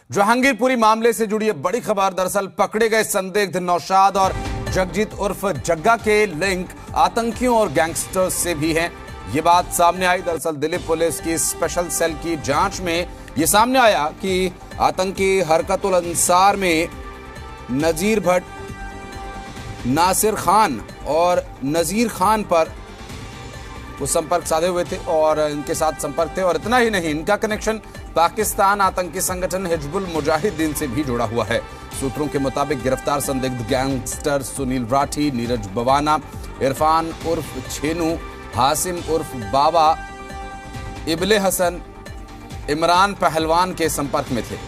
जहांगीरपुरी मामले से जुड़ी बड़ी खबर। दरअसल पकड़े गए संदिग्ध नौशाद और जगजीत उर्फ जग्गा के लिंक आतंकियों और गैंगस्टर्स से भी हैं। ये बात सामने आई। दरअसल दिल्ली पुलिस की स्पेशल सेल की जांच में ये सामने आया कि आतंकी हरकतुल अंसार में नजीर भट्ट, नासिर खान और नजीर खान पर वो संपर्क साधे हुए थे और इनके साथ संपर्क थे। और इतना ही नहीं, इनका कनेक्शन पाकिस्तान आतंकी संगठन हिजबुल मुजाहिदीन से भी जुड़ा हुआ है। सूत्रों के मुताबिक गिरफ्तार संदिग्ध गैंगस्टर सुनील राठी, नीरज बवाना, इरफान उर्फ छेनू, हासिम उर्फ बाबा, इबले हसन, इमरान पहलवान के संपर्क में थे।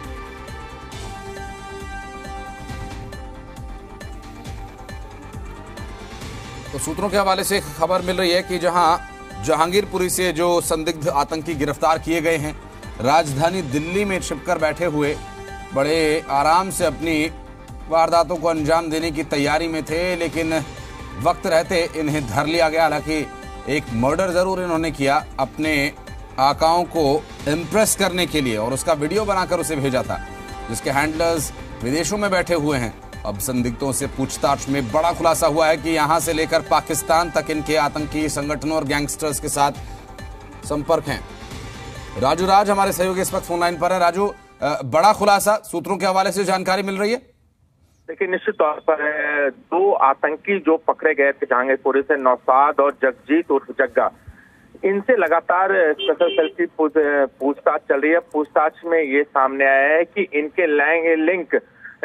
तो सूत्रों के हवाले से खबर मिल रही है कि जहां जहांगीरपुरी से जो संदिग्ध आतंकी गिरफ्तार किए गए हैं, राजधानी दिल्ली में छिपकर बैठे हुए बड़े आराम से अपनी वारदातों को अंजाम देने की तैयारी में थे, लेकिन वक्त रहते इन्हें धर लिया गया। हालांकि एक मर्डर जरूर इन्होंने किया अपने आकाओं को इम्प्रेस करने के लिए और उसका वीडियो बनाकर उसे भेजा था, जिसके हैंडलर्स विदेशों में बैठे हुए हैं। अब संदिग्धों से पूछताछ में बड़ा खुलासा हुआ है कि यहां से लेकर पाकिस्तान तक इनके आतंकी संगठनों और गैंगस्टर्स के साथ संपर्क हैं। राजू राज हमारे सहयोगी इस वक्त फोन लाइन पर है। राजू, बड़ा खुलासा सूत्रों के हवाले से जानकारी मिल रही है। देखिए, निश्चित तौर पर दो आतंकी जो पकड़े गए थे जहांगीरपुरी से, नौशाद और जगजीत उर्फ जग्गा, इनसे लगातार स्पेशल सेल की पूछताछ चल रही है। पूछताछ में ये सामने आया है कि इनके लिंक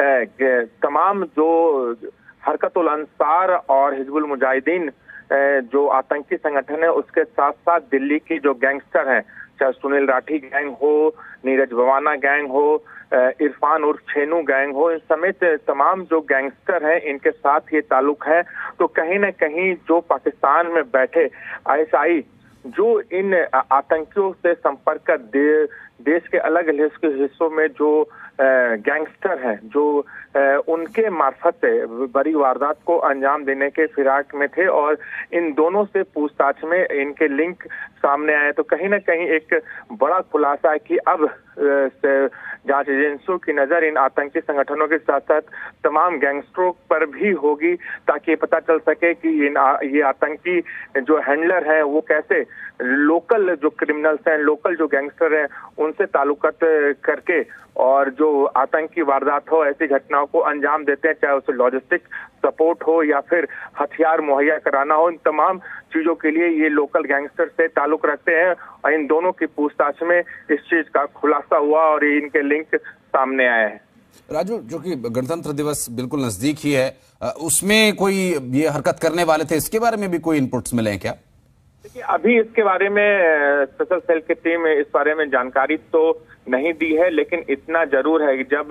तमाम जो हरकतुल अंसार और हिजबुल मुजाहिदीन जो आतंकी संगठन है, उसके साथ साथ दिल्ली की जो गैंगस्टर हैं, चाहे सुनील राठी गैंग हो, नीरज बवाना गैंग हो, इरफान उर्फ छेनू गैंग हो, इन समेत तमाम जो गैंगस्टर हैं, इनके साथ ये ताल्लुक है। तो कहीं ना कहीं जो पाकिस्तान में बैठे आईएसआई जो इन आतंकियों से संपर्क कर देश के अलग अलग हिस्सों में जो गैंगस्टर हैं, जो उनके मार्फत से बड़ी वारदात को अंजाम देने के फिराक में थे और इन दोनों से पूछताछ में इनके लिंक सामने आए। तो कहीं ना कहीं एक बड़ा खुलासा है कि अब जांच एजेंसियों की नजर इन आतंकी संगठनों के साथ साथ तमाम गैंगस्टरों पर भी होगी, ताकि पता चल सके कि ये आतंकी जो हैंडलर है वो कैसे लोकल जो क्रिमिनल्स हैं, लोकल जो गैंगस्टर हैं, उनसे ताल्लुकात करके और जो आतंकी वारदात हो, ऐसी घटनाओं को अंजाम देते हैं, चाहे उसे लॉजिस्टिक सपोर्ट हो या फिर हथियार मुहैया कराना हो। इन तमाम चीजों के लिए ये लोकल गैंगस्टर से ताल्लुक रखते हैं और इन दोनों की पूछताछ में इस चीज का खुलासा हुआ और इनके लिंक सामने आए हैं। राजू, जो कि गणतंत्र दिवस बिल्कुल नजदीक ही है, उसमें कोई ये हरकत करने वाले थे, इसके बारे में भी कोई इनपुट्स मिले हैं क्या? देखिए, अभी इसके बारे में स्पेशल सेल की टीम इस बारे में जानकारी तो नहीं दी है, लेकिन इतना जरूर है कि जब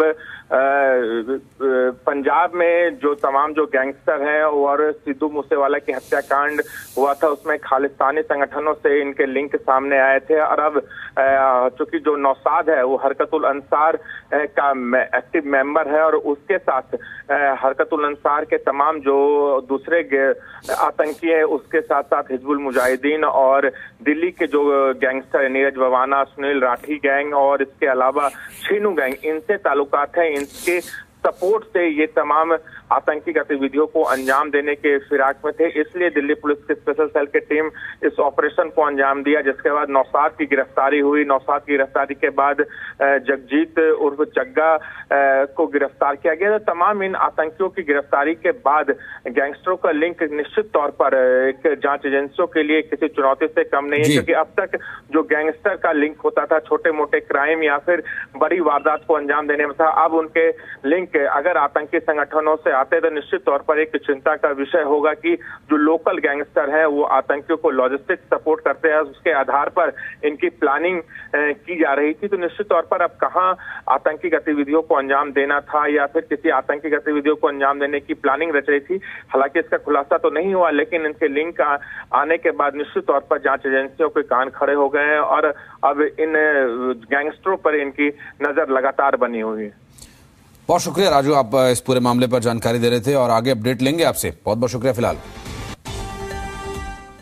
पंजाब में जो तमाम जो गैंगस्टर हैं और सिद्धू मूसेवाला की हत्याकांड हुआ था, उसमें खालिस्तानी संगठनों से इनके लिंक सामने आए थे। और अब चूंकि जो नौशाद है वो हरकतुल अंसार का एक्टिव मेंबर है और उसके साथ हरकतुल अंसार के तमाम जो दूसरे आतंकी है, उसके साथ साथ हिजबुल मुजाहिदीन और दिल्ली के जो गैंगस्टर है, नीरज बवाना, सुनील राठी गैंग और इसके अलावा छीनू गैंग, इनसे ताल्लुकात है। इनके सपोर्ट से ये तमाम आतंकी गतिविधियों को अंजाम देने के फिराक में थे, इसलिए दिल्ली पुलिस की स्पेशल सेल की टीम इस ऑपरेशन को अंजाम दिया, जिसके बाद नौशाद की गिरफ्तारी हुई। नौशाद की गिरफ्तारी के बाद जगजीत उर्फ जग्गा को गिरफ्तार किया गया। तो तमाम इन आतंकियों की गिरफ्तारी के बाद गैंगस्टरों का लिंक निश्चित तौर पर एक जांच एजेंसियों के लिए किसी चुनौती से कम नहीं है, क्योंकि अब तक जो गैंगस्टर का लिंक होता था छोटे मोटे क्राइम या फिर बड़ी वारदात को अंजाम देने में था, अब उनके लिंक अगर आतंकी संगठनों से आते तो निश्चित तौर पर एक चिंता का विषय होगा कि जो लोकल गैंगस्टर है वो आतंकियों को लॉजिस्टिक सपोर्ट करते हैं, उसके आधार पर इनकी प्लानिंग की जा रही थी। तो निश्चित तौर पर अब कहां आतंकी गतिविधियों को अंजाम देना था या फिर किसी आतंकी गतिविधियों को अंजाम देने की प्लानिंग रच रही थी, हालांकि इसका खुलासा तो नहीं हुआ, लेकिन इनके लिंक आने के बाद निश्चित तौर पर जांच एजेंसियों के कान खड़े हो गए हैं और अब इन गैंगस्टरों पर इनकी नजर लगातार बनी हुई है। बहुत शुक्रिया राजू, आप इस पूरे मामले पर जानकारी दे रहे थे और आगे अपडेट लेंगे आपसे। बहुत बहुत शुक्रिया फिलहाल।